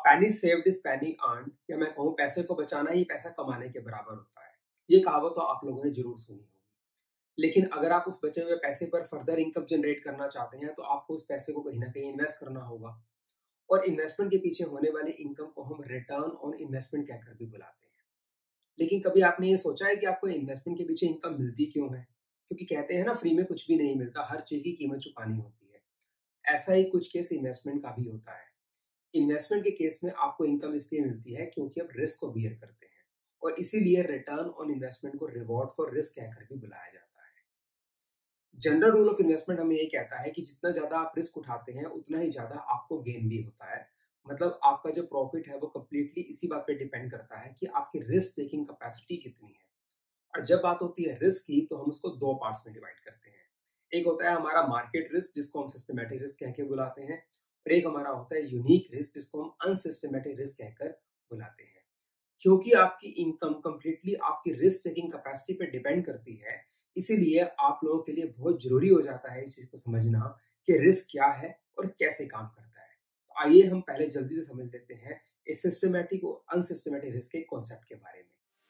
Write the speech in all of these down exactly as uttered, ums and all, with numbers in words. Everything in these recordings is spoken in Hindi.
पैनी सेव्ड इज पैनी अर्न्ड, या मैं कहूँ पैसे को बचाना ही पैसा कमाने के बराबर होता है। ये कहावत तो आप लोगों ने जरूर सुनी होगी। लेकिन अगर आप उस बचे हुए पैसे पर फर्दर इनकम जनरेट करना चाहते हैं तो आपको उस पैसे को कहीं ना कहीं इन्वेस्ट करना होगा, और इन्वेस्टमेंट के पीछे होने वाली इनकम को हम रिटर्न ऑन इन्वेस्टमेंट कहकर भी बुलाते हैं। लेकिन कभी आपने ये सोचा है कि आपको इन्वेस्टमेंट के पीछे इनकम मिलती क्यों है? क्योंकि कहते हैं ना, फ्री में कुछ भी नहीं मिलता, हर चीज की कीमत चुकानी होती है। ऐसा ही कुछ केस इन्वेस्टमेंट का भी होता है। इन्वेस्टमेंट के केस में आपको इनकम इसलिए मिलती है क्योंकि आप रिस्क को बियर करते हैं, और इसीलिए रिटर्न ऑन इन्वेस्टमेंट को रिवॉर्ड फॉर रिस्क कहकर भी बुलाया जाता है। जनरल रूल ऑफ इन्वेस्टमेंट हमें ये कहता है कि जितना ज्यादा आप रिस्क उठाते हैं उतना ही ज्यादा आपको गेन भी होता है। मतलब आपका जो प्रॉफिट है वो कंप्लीटली इसी बात पे डिपेंड करता है कि आपकी रिस्क टेकिंग कैपेसिटी कितनी है। और जब बात होती है रिस्क की तो हम उसको दो पार्ट्स में डिवाइड करते हैं। एक होता है हमारा मार्केट रिस्क, जिसको हम सिस्टमेटिक रिस्क कह के बुलाते हैं, और एक हमारा होता है यूनिक रिस्क, जिसको हम अनसिस्टमेटिक रिस्क कहकर बुलाते हैं। क्योंकि आपकी इनकम कंप्लीटली आपकी रिस्क टेकिंग कैपेसिटी पे डिपेंड करती है, इसीलिए आप लोगों के लिए बहुत जरूरी हो जाता है इस चीज को समझना कि रिस्क क्या है और कैसे काम करता है। तो आइए हम पहले जल्दी से समझ लेते हैं इस सिस्टमेटिक और अनसिस्टमेटिक रिस्क के कॉन्सेप्ट के बारे में।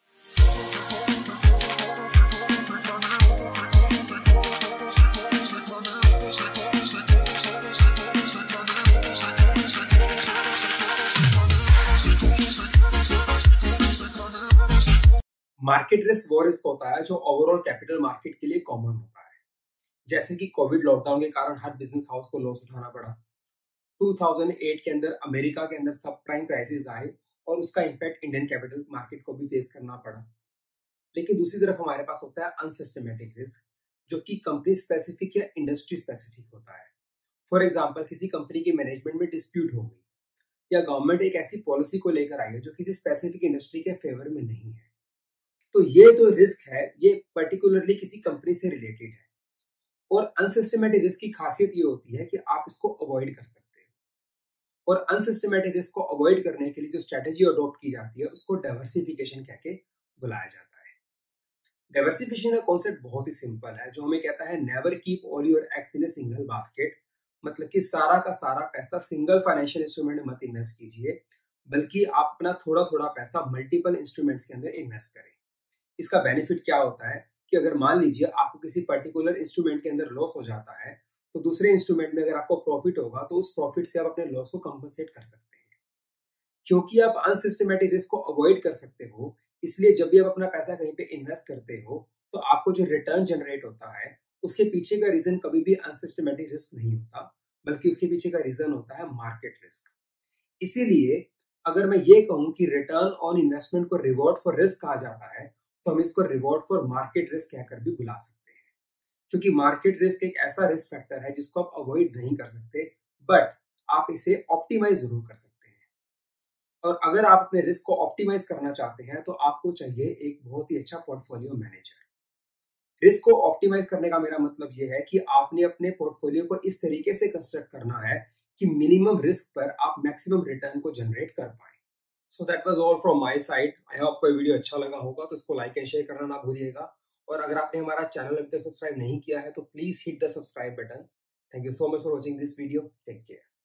मार्केट रिस्क वो रिस्क होता है जो ओवरऑल कैपिटल मार्केट के लिए कॉमन होता है। जैसे कि कोविड लॉकडाउन के कारण हर बिजनेस हाउस को लॉस उठाना पड़ा। दो हज़ार आठ के अंदर अमेरिका के अंदर सब प्राइम क्राइसिस आए और उसका इम्पैक्ट इंडियन कैपिटल मार्केट को भी फेस करना पड़ा। लेकिन दूसरी तरफ हमारे पास होता है अनसिस्टमेटिक रिस्क, जो कि कंपनी स्पेसिफिक या इंडस्ट्री स्पेसिफिक होता है। फॉर एग्जाम्पल, किसी कंपनी की मैनेजमेंट में डिस्प्यूट हो गई, या गवर्नमेंट एक ऐसी पॉलिसी को लेकर आई है जो किसी स्पेसिफिक इंडस्ट्री के फेवर में नहीं है। तो ये जो रिस्क है ये पर्टिकुलरली किसी कंपनी से रिलेटेड है। और अनसिस्टमेटिक रिस्क की खासियत ये होती है कि आप इसको अवॉइड कर सकते हो, और अनसिस्टमेटिक रिस्क को अवॉइड करने के लिए जो स्ट्रेटेजी अडॉप्ट की जाती है उसको डाइवर्सिफिकेशन कह के बुलाया जाता है। डाइवर्सिफिकेशन का कॉन्सेप्ट बहुत ही सिंपल है, जो हमें कहता है never keep all your eggs in a single basket. मतलब कि सारा का सारा पैसा सिंगल फाइनेंशियल इंस्ट्रूमेंट में मत इन्वेस्ट कीजिए, बल्कि आप अपना थोड़ा थोड़ा पैसा मल्टीपल इंस्ट्रूमेंट्स के अंदर इन्वेस्ट करें। इसका बेनिफिट क्या होता है कि अगर मान लीजिए आपको किसी पर्टिकुलर इंस्ट्रूमेंट के अंदर लॉस हो जाता है, तो दूसरे इंस्ट्रूमेंट में अगर आपको प्रॉफिट होगा तो उस प्रॉफिट से आप अपने लॉस को कंपनसेट कर सकते हैं। क्योंकि आप अनसिस्टमेटिक रिस्क को अवॉइड कर सकते हो, इसलिए जब भी आप अपना पैसा कहीं पे इन्वेस्ट करते हो तो आपको जो रिटर्न जनरेट होता है उसके पीछे का रीजन कभी भी अनसिस्टमेटिक रिस्क नहीं होता, बल्कि उसके पीछे का रीजन होता है मार्केट रिस्क। इसीलिए अगर मैं ये कहूं कि रिटर्न ऑन इन्वेस्टमेंट को रिवॉर्ड फॉर रिस्क कहा जाता है, तो हम इसको रिवॉर्ड फॉर मार्केट रिस्क कहकर भी बुला सकते हैं। क्योंकि मार्केट रिस्क एक ऐसा रिस्क फैक्टर है जिसको आप अवॉइड नहीं कर सकते, बट आप इसे ऑप्टिमाइज जरूर कर सकते हैं। और अगर आप अपने रिस्क को ऑप्टिमाइज करना चाहते हैं तो आपको चाहिए एक बहुत ही अच्छा पोर्टफोलियो मैनेजर। रिस्क को ऑप्टिमाइज करने का मेरा मतलब यह है कि आपने अपने पोर्टफोलियो को इस तरीके से कंस्ट्रक्ट करना है कि मिनिमम रिस्क पर आप मैक्सिमम रिटर्न को जनरेट कर पाए। So that was all from my side. I hope कोई वीडियो अच्छा लगा होगा तो इसको लाइक एंड शेयर करना ना भूलिएगा। और अगर आपने हमारा चैनल अभी तक सब्सक्राइब नहीं किया है तो please hit the subscribe button. Thank you so much for watching this video. Take care.